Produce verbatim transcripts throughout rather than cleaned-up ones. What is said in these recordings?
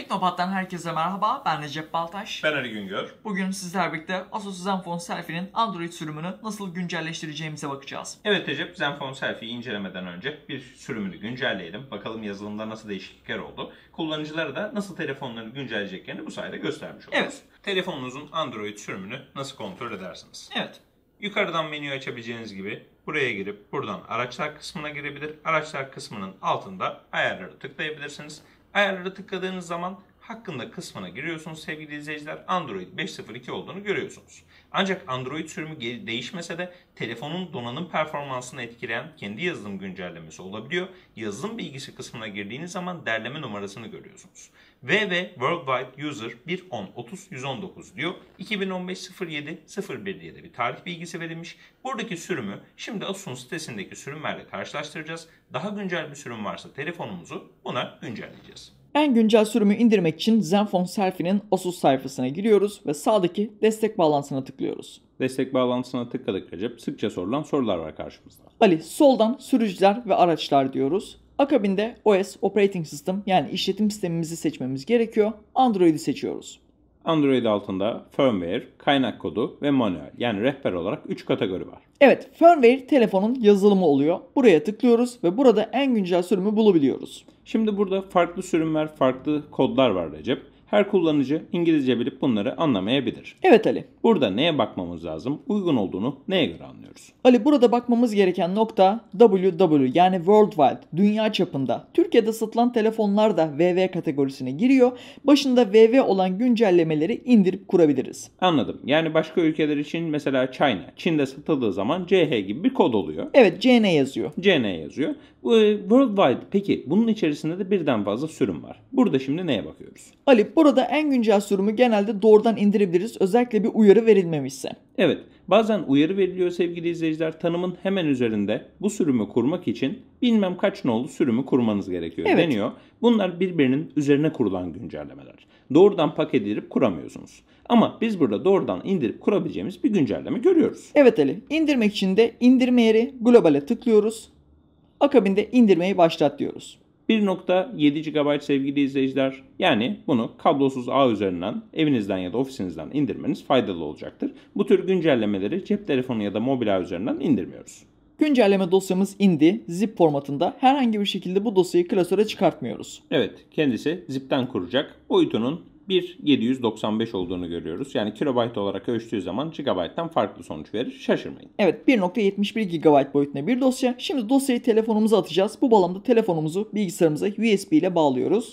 Teknopat'tan herkese merhaba, ben Recep Baltaş. Ben Ali Güngör. Bugün sizlerle birlikte Asus Zenfone Selfie'nin Android sürümünü nasıl güncelleştireceğimize bakacağız. Evet Recep, Zenfone Selfie'yi incelemeden önce bir sürümünü güncelleyelim. Bakalım yazılımda nasıl değişiklikler oldu. Kullanıcılara da nasıl telefonlarını güncelleyeceklerini bu sayede göstermiş oluruz. Evet. Telefonunuzun Android sürümünü nasıl kontrol edersiniz? Evet. Yukarıdan menüyü açabileceğiniz gibi buraya girip buradan araçlar kısmına girebilir. Araçlar kısmının altında ayarları tıklayabilirsiniz. Ayarları tıkladığınız zaman hakkında kısmına giriyorsunuz sevgili izleyiciler. Android beş nokta sıfır iki olduğunu görüyorsunuz. Ancak Android sürümü değişmese de telefonun donanım performansını etkileyen kendi yazılım güncellemesi olabiliyor. Yazılım bilgisi kısmına girdiğiniz zaman derleme numarasını görüyorsunuz. V V Worldwide User bir on otuz yüz on dokuz diyor. iki bin on beş sıfır yedi sıfır bir diye de bir tarih bilgisi verilmiş. Buradaki sürümü şimdi Asus'un sitesindeki sürümlerle karşılaştıracağız. Daha güncel bir sürüm varsa telefonumuzu buna güncelleyeceğiz. En güncel sürümü indirmek için Zenfone Selfie'nin Asus sayfasına giriyoruz ve sağdaki destek bağlantısına tıklıyoruz. Destek bağlantısına tıkladık Recep. Sıkça sorulan sorular var karşımızda. Ali, soldan sürücüler ve araçlar diyoruz. Akabinde O S Operating System yani işletim sistemimizi seçmemiz gerekiyor. Android'i seçiyoruz. Android altında firmware, kaynak kodu ve manuel yani rehber olarak üç kategori var. Evet, firmware telefonun yazılımı oluyor. Buraya tıklıyoruz ve burada en güncel sürümü bulabiliyoruz. Şimdi burada farklı sürümler, farklı kodlar var Recep. Her kullanıcı İngilizce bilip bunları anlamayabilir. Evet Ali. Burada neye bakmamız lazım? Uygun olduğunu neye göre anlıyoruz? Ali, burada bakmamız gereken nokta W W yani Worldwide, dünya çapında. Türkiye'de satılan telefonlar da V V kategorisine giriyor. Başında V V olan güncellemeleri indirip kurabiliriz. Anladım. Yani başka ülkeler için mesela China, Çin'de satıldığı zaman C H gibi bir kod oluyor. Evet, C N yazıyor. C N yazıyor. Worldwide, peki bunun içerisinde de birden fazla sürüm var. Burada şimdi neye bakıyoruz? Ali, burada en güncel sürümü genelde doğrudan indirebiliriz. Özellikle bir uyarı verilmemişse. Evet, bazen uyarı veriliyor sevgili izleyiciler. Tanımın hemen üzerinde bu sürümü kurmak için bilmem kaç nolu sürümü kurmanız gerekiyor evet. deniyor. Bunlar birbirinin üzerine kurulan güncellemeler. Doğrudan paket edip kuramıyorsunuz. Ama biz burada doğrudan indirip kurabileceğimiz bir güncelleme görüyoruz. Evet Ali, indirmek için de indirme yeri globale tıklıyoruz. Akabinde indirmeyi başlat diyoruz. bir nokta yedi gigabayt sevgili izleyiciler. Yani bunu kablosuz ağ üzerinden evinizden ya da ofisinizden indirmeniz faydalı olacaktır. Bu tür güncellemeleri cep telefonu ya da mobil ağ üzerinden indirmiyoruz. Güncelleme dosyamız indi. Zip formatında herhangi bir şekilde bu dosyayı klasöre çıkartmıyoruz. Evet, kendisi zipten kuracak. Boyutunun bir bin yedi yüz doksan beş olduğunu görüyoruz. Yani kilobayt olarak ölçtüğü zaman gigabayttan farklı sonuç verir. Şaşırmayın. Evet, bir nokta yetmiş bir gigabayt boyutunda bir dosya. Şimdi dosyayı telefonumuza atacağız. Bu bağlamda telefonumuzu bilgisayarımıza U S B ile bağlıyoruz.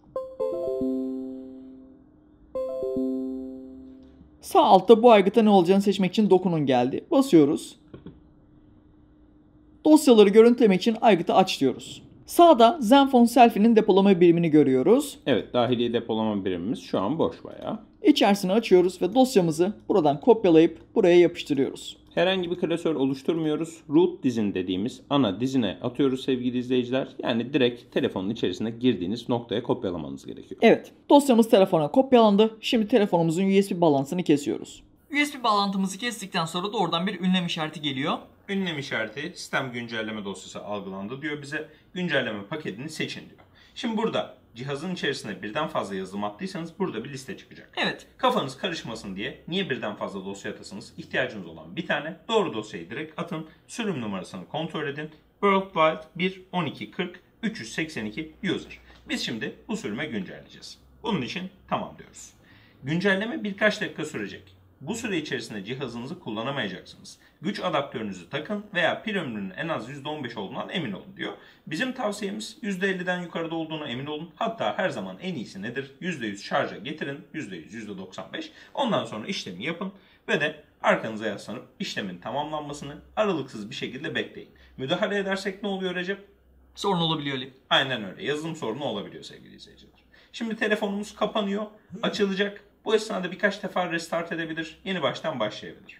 Sağ altta bu aygıta ne olacağını seçmek için dokunun geldi. Basıyoruz. Dosyaları görüntülemek için aygıtı aç diyoruz. Sağda Zenfone Selfie'nin depolama birimini görüyoruz. Evet, dahili depolama birimimiz şu an boş bayağı. İçerisini açıyoruz ve dosyamızı buradan kopyalayıp buraya yapıştırıyoruz. Herhangi bir klasör oluşturmuyoruz. Root dizin dediğimiz ana dizine atıyoruz sevgili izleyiciler. Yani direkt telefonun içerisine girdiğiniz noktaya kopyalamanız gerekiyor. Evet, dosyamız telefona kopyalandı. Şimdi telefonumuzun U S B bağlantısını kesiyoruz. U S B bağlantımızı kestikten sonra doğrudan bir ünlem işareti geliyor. Ünlem işareti sistem güncelleme dosyası algılandı diyor bize. Güncelleme paketini seçin diyor. Şimdi burada cihazın içerisine birden fazla yazılım attıysanız burada bir liste çıkacak. Evet. Kafanız karışmasın diye niye birden fazla dosya atasınız? İhtiyacınız olan bir tane doğru dosyayı direkt atın. Sürüm numarasını kontrol edin. Worldwide bir on iki kırk üç yüz seksen iki user. Biz şimdi bu sürüme güncelleyeceğiz. Bunun için tamam diyoruz. Güncelleme birkaç dakika sürecek. Bu süre içerisinde cihazınızı kullanamayacaksınız. Güç adaptörünüzü takın veya pil ömrünün en az yüzde on beş olduğundan emin olun diyor. Bizim tavsiyemiz yüzde elliden yukarıda olduğuna emin olun. Hatta her zaman en iyisi nedir? yüzde yüz şarja getirin. yüzde yüz, yüzde doksan beş. Ondan sonra işlemi yapın ve de arkanıza yaslanıp işlemin tamamlanmasını aralıksız bir şekilde bekleyin. Müdahale edersek ne oluyor Recep? Sorun olabiliyor Ali. Aynen öyle. Yazılım sorunu olabiliyor sevgili izleyiciler. Şimdi telefonumuz kapanıyor, açılacak. Bu esnada birkaç defa restart edebilir, yeni baştan başlayabilir.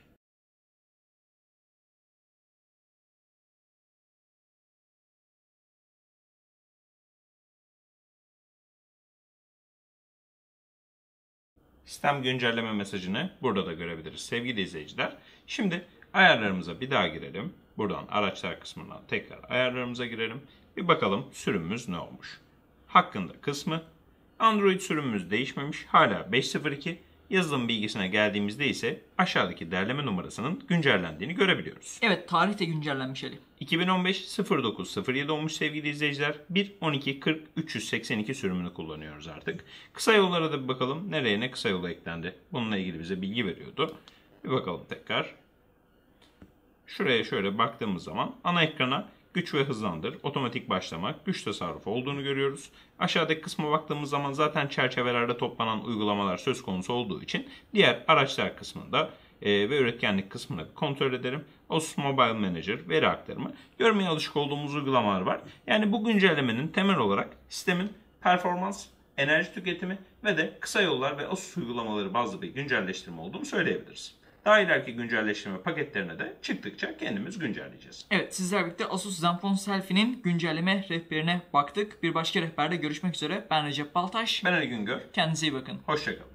Sistem güncelleme mesajını burada da görebiliriz sevgili izleyiciler. Şimdi ayarlarımıza bir daha girelim. Buradan araçlar kısmından tekrar ayarlarımıza girelim. Bir bakalım sürümümüz ne olmuş. Hakkında kısmı Android sürümümüz değişmemiş. Hala beş nokta sıfır iki. Yazılım bilgisine geldiğimizde ise aşağıdaki derleme numarasının güncellendiğini görebiliyoruz. Evet, tarih de güncellenmiş Ali. iki bin on beş sıfır dokuz sıfır yedi olmuş sevgili izleyiciler. bir on iki kırk üç yüz seksen iki sürümünü kullanıyoruz artık. Kısa yollara da bir bakalım. Nereye ne kısa yola eklendi? Bununla ilgili bize bilgi veriyordu. Bir bakalım tekrar. Şuraya şöyle baktığımız zaman ana ekrana güç ve hızlandır, otomatik başlama, güç tasarrufu olduğunu görüyoruz. Aşağıdaki kısma baktığımız zaman zaten çerçevelerde toplanan uygulamalar söz konusu olduğu için diğer araçlar kısmında e, ve üretkenlik kısmını kontrol ederim. Asus Mobile Manager, veri aktarımı, görmeye alışık olduğumuz uygulamalar var. Yani bu güncellemenin temel olarak sistemin performans, enerji tüketimi ve de kısa yollar ve Asus uygulamaları bazlı bir güncelleştirme olduğunu söyleyebiliriz. Daha ileriki güncelleştirme paketlerine de çıktıkça kendimiz güncelleyeceğiz. Evet, sizlerle birlikte Asus Zenfone Selfie'nin güncelleme rehberine baktık. Bir başka rehberde görüşmek üzere. Ben Recep Baltaş. Ben Ali Güngör. Kendinize iyi bakın. Hoşçakalın.